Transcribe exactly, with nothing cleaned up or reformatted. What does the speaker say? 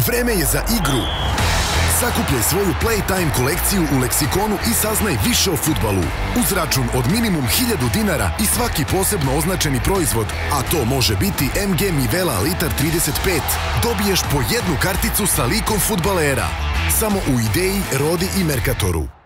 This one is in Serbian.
Vreme je za igru. Sakupljaj svoju Playtime kolekciju u Leksikonu i saznaj više o fudbalu. Uz račun od minimum hiljadu dinara i svaki posebno označeni proizvod, a to može biti M G Mivela litar trideset pet, dobiješ po jednu karticu sa likom fudbalera. Samo u Ideji, Rodi i Mercatoru.